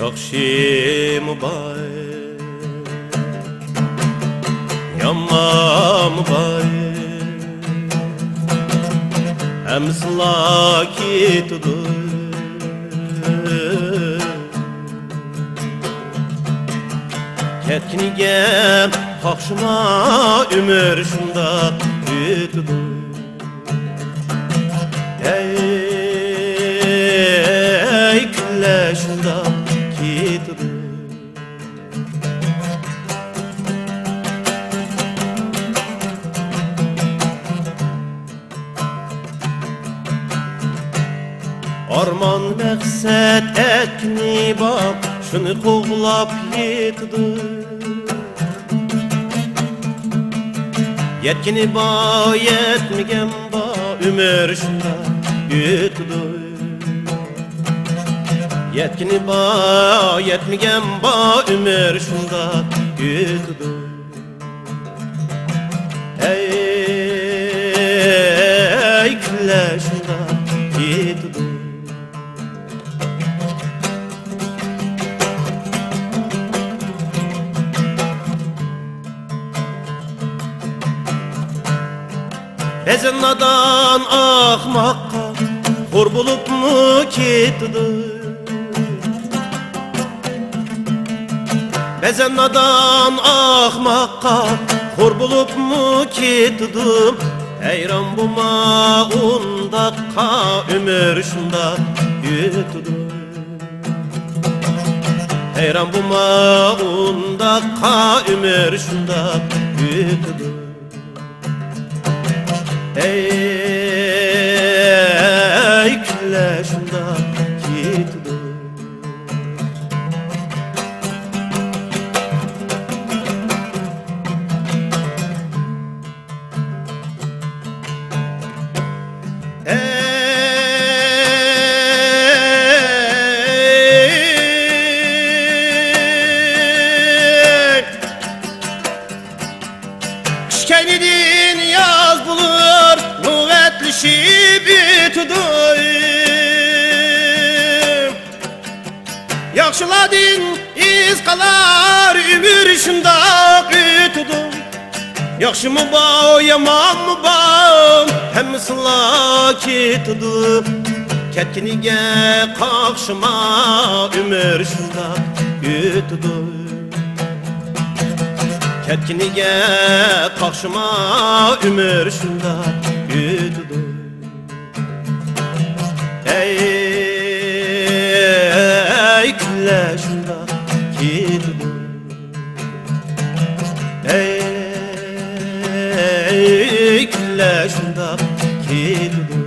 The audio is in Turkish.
Yakşım bay, yaman bay, hem slaki tudur. Ketkinige kakşıma ömür şunda tudur. Ey külle şunda tudur. Arman məqsəd etni bak, şunu qoğlap yetdi. Yetkini ba, yetmigem ba, ömür şunda yetdi. Yetkini ba, yetmigem ba, ömür şunda yetdi. Ey külle şunda yetdi. Bezen nadan ahmakka hor bulup mu ketdi? Bezen nadan ahmakka hor bulup mu ketdi? Heyran bulma undakka ömür şunda yetdi. Heyran bulma undakka ömür şunda yetdi. Ey külle şunda yetdi. Kışkenidin yaz bulur bitdim. Yakşıladın iz kalar ömür şunda bitdim. Yakşı mı bağ yaman mı bağ hem sılak etdim. Ketkinige kakşıma ömür şunda bitdim. Ketkinige kakşıma ömür şunda bitdi. Ey külle şunda bitdi. Ey külle şunda bitdi.